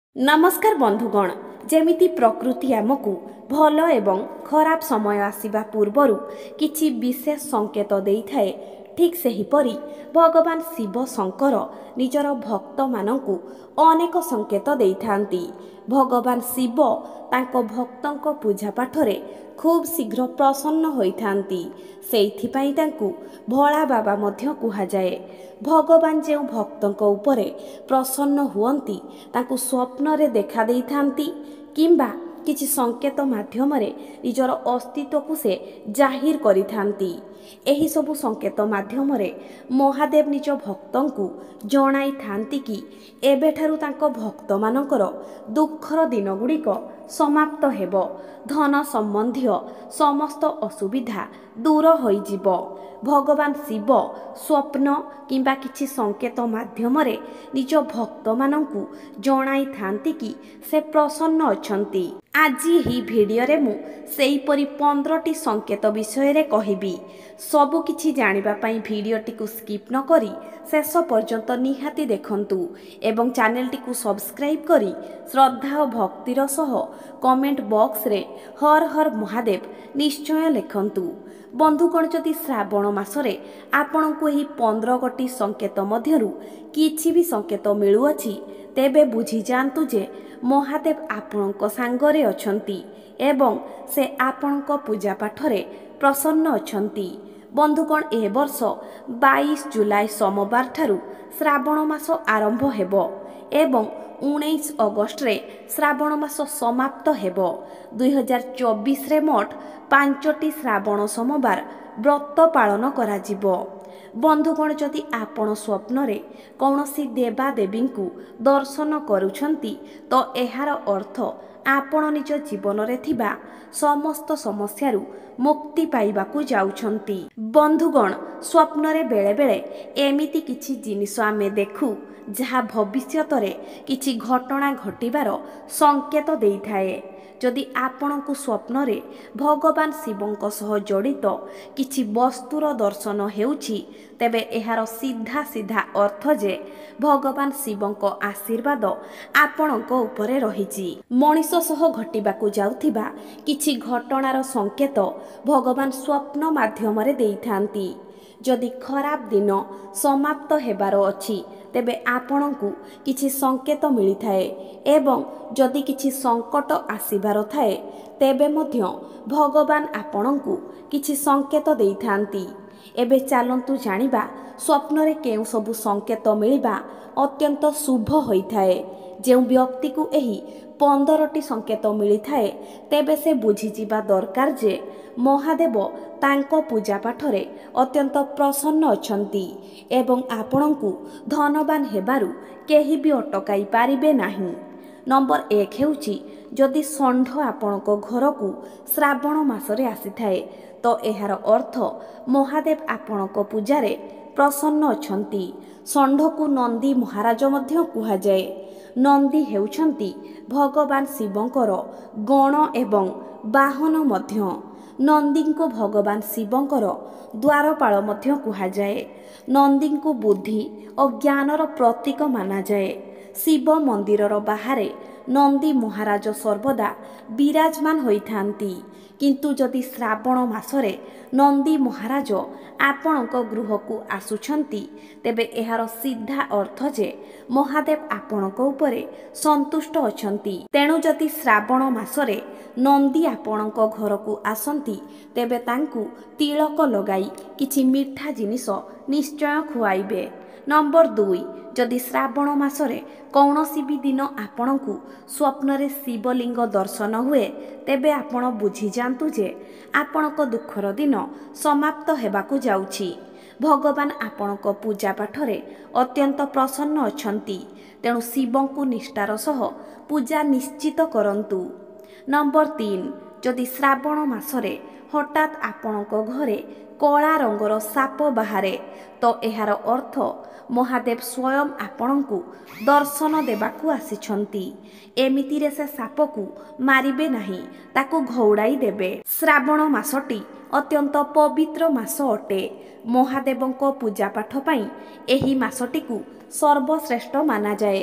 नमस्कार बंधुगण, जेमिति प्रकृति आमको भल एवं खराब समय आसिबा पूर्वरु किछि विशेष संकेत देइथाए, ठीक सेहिपरि भगवान शिव शंकर निजर भक्त मानंकु अनेक संकेत देइथांती। भगवान शिव तांको भक्तंको पूजा पाठरे खूब शीघ्र प्रसन्न होइथांती। सेइथिपाई तांकु भोला बाबा मध्य कुहा जाए। भगवान जेउ भक्तंको उपरे प्रसन्न हुअंती तांकु स्वप्न रे देखा देइथांती किंबा किछि संकेत माध्यमरे निजर अस्तित्व को से जाहिर करिथांती। एही सबु संकेत माध्यमरे महादेव निज भक्तंकु जणाई थांती कि एबेठारु तांको भक्त मानकर दुखर दिन गुड़िक समाप्त हेबो, धन संबंधी समस्त असुविधा दूर होइजिब। भगवान शिव स्वप्न किंबा किछि संकेत माध्यमरे निज भक्त मानंकु जणाई थांती कि से प्रसन्न अछंती। आज ही भिडियो रे मु सेहीपरि 15टी संकेत विषय रे कहिबी। सबु किछि जानिबा पई भिडियोटी को स्किप न करी शेष पर्यंत निहाती देखंतु एवं चैनलटी को सब्सक्राइब करी श्रद्धा और भक्तिर सह कमेंट बॉक्स रे हर हर महादेव निश्चय लिखंतु। बंधुगण, जदि श्रावण मासरे आपणको एही 15 गोटी संकेत मध्यरु किछि भी संकेत मिलुअछि, तेबे बुझी जानतु जे महादेव आपणको सांगरे अछंती एवं से आपणको पूजा पाठरे प्रसन्न अछंती। बंधुगण, ए वर्ष 22 जुलाई सोमवार ठारू श्रावण मास आरंभ हेबो एवं 19 अगस्त रे श्रावण मास समाप्त हेबो। 2024 रे मोट 5टी श्रावण सोमवार व्रत पालन करा जिवो। बंधुगण, जदि आपण स्वप्न रे कौनसी देवा देवी को दर्शन करुछंती तो एहार अर्थ आपण निज जीवन रे थिबा समस्त समस्यारू मुक्ति पाइबाकू जाउछंती। बंधुगण, स्वप्न रे बेले बेले एमिति किछि जिनिस आमे देखु जहा भविष्यत रे किछि घटना घटिबार संकेत देइथाए। जदि आपणको स्वप्न रे भगवान शिवंक सह जड़ित किछि वस्तुर दर्शन हेउछि, तेबे एहार सीधा सीधा अर्थ जे भगवान शिवंक आशीर्वाद आपणको उपरे रहिछि। मनिष सह घटिबाकू जाउथिबा किछि घटनार संकेत भगवान स्वप्न माध्यम रे देइथांती। जदि खराब दिन समाप्त हेबार अछि, तेबे आपणको किछि संकेत मिलिथाए एवं जदि किछि संकट आसीबार थाए, तेबे मध्य भगवान आपणको किछि संकेत देइथांती। एबे चालंतु जानिबा स्वप्न रे केउ सबु संकेत मिलिबा अत्यंत शुभ होइथाए। जेउ व्यक्ति को एही 15टी संकेत मिलिथाए, तेबे से बुझिजिबा दरकार जे महादेव तांको पूजा पाठरे अत्यंत प्रसन्न अछंती एवं आपणको धनवान हेबारू केही भी अटकाई पारिबे नाही। नंबर 1 हेउची, जदि षंढ आपणको घर को श्रावण मासरे आसीथाए तो एहार अर्थ महादेव आपणको पूजारे प्रसन्न अछंती। षंढ को नंदी महाराज मध्य कुहा जाए। नंदी हेउछंती भगवान शिवंकर गण एवं वाहन मध्य। नंदी को भगवान शिवंकर द्वारपाल मध्य कुहा जाए। नंदी को बुद्धि और ज्ञानर प्रतीक माना जाए। शिव मंदिरर बाहरे नंदी महाराज सर्वदा विराजमान होइथांती, किंतु जदि श्रावण मासरे नंदी महाराज आपणको गृह को आसुछंती, तेबे एहार सीधा अर्थ जे महादेव आपणको उपरे संतुष्ट अछंती। तेणु जदि श्रावण मासरे नंदी आपणको घर को आसंती, तेबे तांकु तिलक लगाई किछि मिठा जिनिस निश्चय खुआइबे। नंबर 2, जदि श्रावण मासरे कौनसी भी दिन आपणको स्वप्न रे शिवलिंग दर्शन हुए, तेबे आपण बुझी जानतु जे आपणको दुखर दिन समाप्त हेबाकू जाउछि। भगवान आपणको पूजा पाठरे अत्यंत प्रसन्न अछंती, तेणु शिवंकु निष्ठार सह पूजा निश्चित करंतु। नंबर 3, जदि श्रावण मासरे हठात आपणको घरे कला रंगर साप बाहरे, तो एहार अर्थ महादेव स्वयं आपणको दर्शन देबाकू आसिछंती। एमितिरे से साप को मारिबे नाही, ताकू घौड़ाई देबे। श्रावण मासटी अत्यंत पवित्र मास अटे। महादेवंको पूजा पाठ पई एही मासटी को सर्वश्रेष्ठ माना जाए।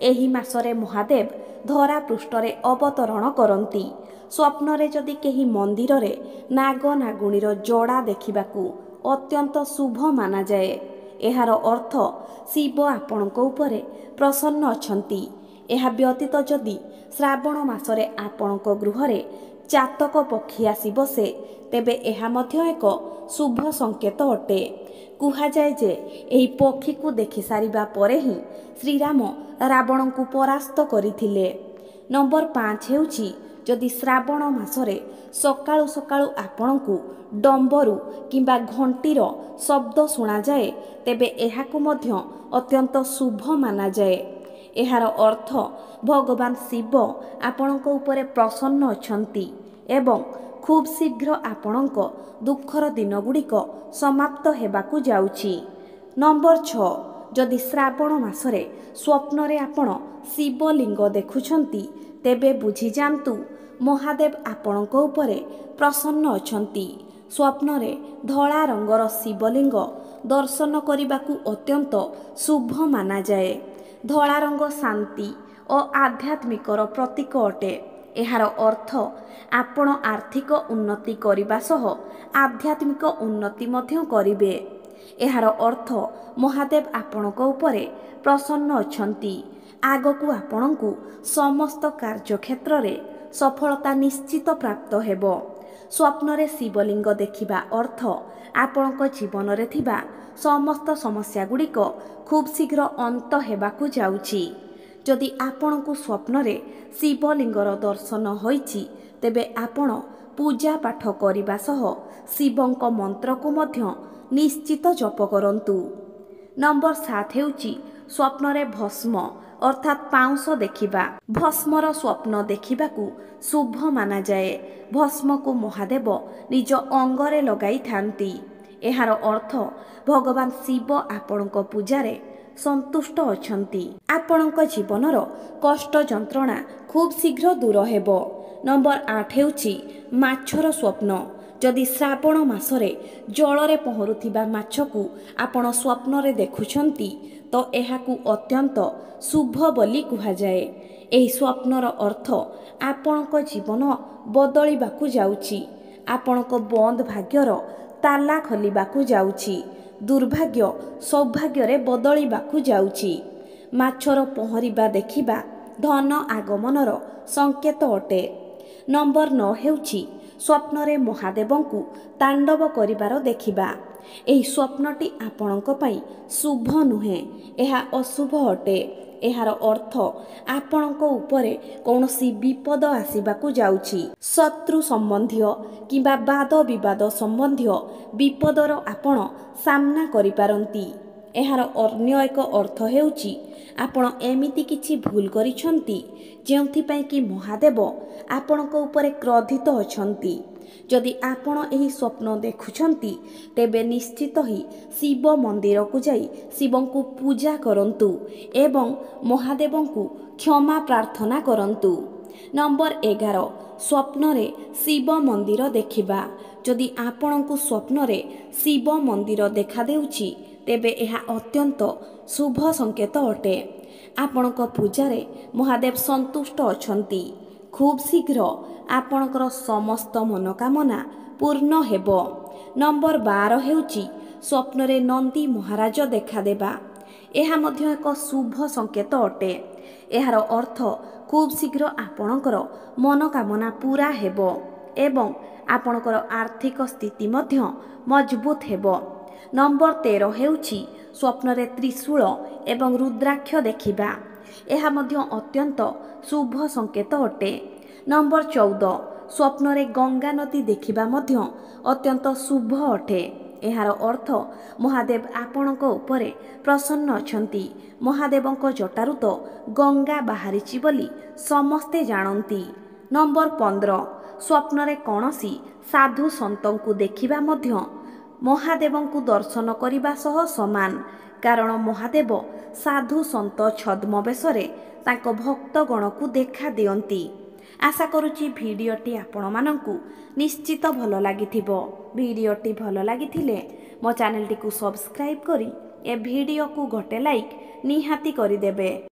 ଏହି ମାସରେ ମହାଦେବ ଧରା ପୃଷ୍ଠରେ ଅବତରଣ କରନ୍ତି। ସ୍ୱପ୍ନରେ ଯଦି କେହି ମନ୍ଦିରରେ ନାଗ ନାଗୁଣୀର ଯୋଡ଼ା ଦେଖିବାକୁ ଅତ୍ୟନ୍ତ ଶୁଭ ମାନାଯାଏ। ଏହାର ଅର୍ଥ ଶିବ ଆପଣଙ୍କ ଉପରେ ପ୍ରସନ୍ନ ଅଛନ୍ତି। ଏହା ବ୍ୟତୀତ ଯଦି ଶ୍ରାବଣ ମାସରେ ଆପଣଙ୍କ ଗୃହରେ ଚାତକ ପକ୍ଷୀ ଆସି ବସେ ତେବେ ଏହା ମଧ୍ୟ ଏକ ଶୁଭ ସଂକେତ ଅଟେ। କୁହାଯାଏ ଯେ ଏହି ପକ୍ଷୀକୁ ଦେଖିସାରିବା ପରେ ହିଁ ଶ୍ରୀରାମ ରାବଣଙ୍କୁ ପରାସ୍ତ କରିଥିଲେ। ନମ୍ବର 5 ହେଉଛି ଯଦି ଶ୍ରାବଣ ମାସରେ ସକାଳୁ ସକାଳୁ ଆପଣଙ୍କୁ ଡମ୍ବରୁ କିମ୍ବା ଘଣ୍ଟିର ଶବ୍ଦ ଶୁଣାଯାଏ ତେବେ ଏହାକୁ ମଧ୍ୟ ଅତ୍ୟନ୍ତ ଶୁଭ ମାନାଯାଏ। ଏହାର ଅର୍ଥ ଭଗବାନ ଶିବ ଆପଣଙ୍କ ଉପରେ ପ୍ରସନ୍ନ ଅଛନ୍ତି ଏବଂ ଖୁବ୍ ଶୀଘ୍ର ଆପଣଙ୍କ ଦୁଃଖର ଦିନଗୁଡ଼ିକ ସମାପ୍ତ ହେବାକୁ ଯାଉଛି। ନମ୍ବର 6 ଯଦି ଶ୍ରାବଣ ମାସରେ ସ୍ୱପ୍ନରେ ଆପଣ ଶିବଲିଙ୍ଗ ଦେଖୁଛନ୍ତି ତେବେ ବୁଝିଯାଆନ୍ତୁ ମହାଦେବ ଆପଣଙ୍କ ଉପରେ ପ୍ରସନ୍ନ ଅଛନ୍ତି। ସ୍ୱପ୍ନରେ ଧଳା ରଙ୍ଗର ଶିବଲିଙ୍ଗ ଦର୍ଶନ କରିବାକୁ ଅତ୍ୟନ୍ତ ଶୁଭ ମାନାଯାଏ। ଧଳା ରଙ୍ଗ ଶାନ୍ତି ଓ ଆଧ୍ୟାତ୍ମିକର ପ୍ରତୀକ ଅଟେ। ଏହାର ଅର୍ଥ ଆପଣ ଆର୍ଥିକ ଉନ୍ନତି କରିବା ସହ ଆଧ୍ୟାତ୍ମିକ ଉନ୍ନତି ମଧ୍ୟ କରିବେ। ଏହାର ଅର୍ଥ ମହାଦେବ ଆପଣଙ୍କ ଉପରେ ପ୍ରସନ୍ନ ଅଛନ୍ତି। ଆଗକୁ ଆପଣଙ୍କୁ ସମସ୍ତ କାର୍ଯ୍ୟକ୍ଷେତ୍ରରେ ସଫଳତା ନିଶ୍ଚିତ ପ୍ରାପ୍ତ ହେବ। ସ୍ୱପ୍ନରେ ଶିବଲିଙ୍ଗ ଦେଖିବା ଅର୍ଥ ଆପଣଙ୍କ ଜୀବନରେ ଥିବା ସମସ୍ତ ସମସ୍ୟାଗୁଡ଼ିକ ଖୁବ୍ ଶୀଘ୍ର ଅନ୍ତ ହେବାକୁ ଯାଉଛି। ଯଦି ଆପଣଙ୍କୁ ସ୍ୱପ୍ନରେ ଶିବଲିଙ୍ଗର ଦର୍ଶନ ହୋଇଛି ତେବେ ଆପଣ ପୂଜା ପାଠ କରିବା ସହ ଶିବଙ୍କ ମନ୍ତ୍ରକୁ ମଧ୍ୟ ନିଶ୍ଚିତ ଜପ କରନ୍ତୁ। ନମ୍ବର 7 ହେଉଛି ସ୍ୱପ୍ନରେ ଭସ୍ମ ଅର୍ଥାତ୍ ପାଉଁଶ ଦେଖିବା। ଭସ୍ମର ସ୍ୱପ୍ନ ଦେଖିବାକୁ ଶୁଭ ମାନାଯାଏ। ଭସ୍ମକୁ ମହାଦେବ ନିଜ ଅଙ୍ଗରେ ଲଗାଇଥାନ୍ତି। ଏହାର ଅର୍ଥ ଭଗବାନ ଶିବ ଆପଣଙ୍କ ପୂଜାରେ ସନ୍ତୁଷ୍ଟ ଅଛନ୍ତି। ଆପଣଙ୍କ ଜୀବନର କଷ୍ଟ ଯନ୍ତ୍ରଣା ଖୁବ୍ ଶୀଘ୍ର ଦୂର ହେବ। ନମ୍ବର 8 ହେଉଛି ମାଛର ସ୍ୱପ୍ନ। ଯଦି ଶ୍ରାବଣ ମାସରେ ଜଳରେ ପହଁରୁଥିବା ମାଛକୁ ଆପଣ ସ୍ୱପ୍ନରେ ଦେଖୁଛନ୍ତି ତ ଏହାକୁ ଅତ୍ୟନ୍ତ ଶୁଭ ବୋଲି କୁହାଯାଏ। ଏହି ସ୍ୱପ୍ନର ଅର୍ଥ ଆପଣଙ୍କ ଜୀବନ ବଦଳିବାକୁ ଯାଉଛି। ଆପଣଙ୍କ ବନ୍ଦ ଭାଗ୍ୟର ତାଲା ଖୋଲିବାକୁ ଯାଉଛି। ଦୁର୍ଭାଗ୍ୟ ସୌଭାଗ୍ୟରେ ବଦଳିବାକୁ ଯାଉଛି। ମାଛର ପହଁରିବା ଦେଖିବା ଧନ ଆଗମନର ସଂକେତ ଅଟେ। ନମ୍ବର 9 ହେଉଛି ସ୍ୱପ୍ନରେ ମହାଦେବଙ୍କୁ ତାଣ୍ଡବ କରିବାର ଦେଖିବା। ଏହି ସ୍ୱପ୍ନଟି ଆପଣଙ୍କ ପାଇଁ ଶୁଭ ନୁହେଁ, ଏହା ଅଶୁଭ ଅଟେ। ଏହାର ଅର୍ଥ ଆପଣଙ୍କ ଉପରେ କୌଣସି ବିପଦ ଆସିବାକୁ ଯାଉଛି। ଶତ୍ରୁ ସମ୍ବନ୍ଧୀୟ କିମ୍ବା ବାଦ ବିବାଦ ସମ୍ବନ୍ଧୀୟ ବିପଦର ଆପଣ ସାମ୍ନା କରିପାରନ୍ତି। ଏହାର ଅନ୍ୟ ଏକ ଅର୍ଥ ହେଉଛି ଆପଣ ଏମିତି କିଛି ଭୁଲ କରିଛନ୍ତି ଯେଉଁଥିପାଇଁ କି ମହାଦେବ ଆପଣଙ୍କ ଉପରେ କ୍ରୋଧିତ ଅଛନ୍ତି। ଯଦି ଆପଣ ଏହି ସ୍ୱପ୍ନ ଦେଖୁଛନ୍ତି ତେବେ ନିଶ୍ଚିତ ହିଁ ଶିବ ମନ୍ଦିରକୁ ଯାଇ ଶିବଙ୍କୁ ପୂଜା କରନ୍ତୁ ଏବଂ ମହାଦେବଙ୍କୁ କ୍ଷମା ପ୍ରାର୍ଥନା କରନ୍ତୁ। ନମ୍ବର 11 ସ୍ୱପ୍ନରେ ଶିବ ମନ୍ଦିର ଦେଖିବା। ଯଦି ଆପଣଙ୍କୁ ସ୍ୱପ୍ନରେ ଶିବ ମନ୍ଦିର ଦେଖାଦେଉଛି ତେବେ ଏହା ଅତ୍ୟନ୍ତ ଶୁଭ ସଂକେତ ଅଟେ। ଆପଣଙ୍କ ପୂଜାରେ ମହାଦେବ ସନ୍ତୁଷ୍ଟ ଅଛନ୍ତି। ଖୁବ୍ ଶୀଘ୍ର ଆପଣଙ୍କର ସମସ୍ତ ମନୋକାମନା ପୂର୍ଣ୍ଣ ହେବ। ନମ୍ବର 12 ହେଉଛି ସ୍ୱପ୍ନରେ ନନ୍ଦୀ ମହାରାଜ ଦେଖାଦେବା। ଏହା ମଧ୍ୟ ଏକ ଶୁଭ ସଂକେତ ଅଟେ। ଏହାର ଅର୍ଥ ଖୁବ୍ ଶୀଘ୍ର ଆପଣଙ୍କର ମନୋକାମନା ପୂରା ହେବ ଏବଂ ଆପଣଙ୍କର ଆର୍ଥିକ ସ୍ଥିତି ମଧ୍ୟ ମଜବୁତ ହେବ। ନମ୍ବର 13 ହେଉଛି ସ୍ୱପ୍ନରେ ତ୍ରିଶୂଳ ଏବଂ ରୁଦ୍ରାକ୍ଷ ଦେଖିବା। ଏହା ମଧ୍ୟ ଅତ୍ୟନ୍ତ ଶୁଭ ସଂକେତ ଅଟେ। ନମ୍ବର 14 ସ୍ୱପ୍ନରେ ଗଙ୍ଗା ନଦୀ ଦେଖିବା ମଧ୍ୟ ଅତ୍ୟନ୍ତ ଶୁଭ ଅଟେ। ଏହାର ଅର୍ଥ ମହାଦେବ ଆପଣଙ୍କ ଉପରେ ପ୍ରସନ୍ନ ଅଛନ୍ତି। ମହାଦେବଙ୍କ ଜଟାରୁ ତ ଗଙ୍ଗା ବାହାରିଛି ବୋଲି ସମସ୍ତେ ଜାଣନ୍ତି। ନମ୍ବର 15 ସ୍ୱପ୍ନରେ କୌଣସି ସାଧୁ ସନ୍ତଙ୍କୁ ଦେଖିବା ମଧ୍ୟ ମହାଦେବଙ୍କୁ ଦର୍ଶନ କରିବା ସହ ସମାନ, କାରଣ ମହାଦେବ ସାଧୁ ସନ୍ତ ଛଦ୍ମବେଶରେ ତାଙ୍କ ଭକ୍ତଗଣକୁ ଦେଖା ଦିଅନ୍ତି। ଆଶା କରୁଛି ଭିଡ଼ିଓଟି ଆପଣମାନଙ୍କୁ ନିଶ୍ଚିତ ଭଲ ଲାଗିଥିବ। ଭିଡ଼ିଓଟି ଭଲ ଲାଗିଥିଲେ ମୋ ଚ୍ୟାନେଲଟିକୁ ସବସ୍କ୍ରାଇବ୍ କରି ଏ ଭିଡ଼ିଓକୁ ଗୋଟେ ଲାଇକ୍ ନିହାତି କରିଦେବେ।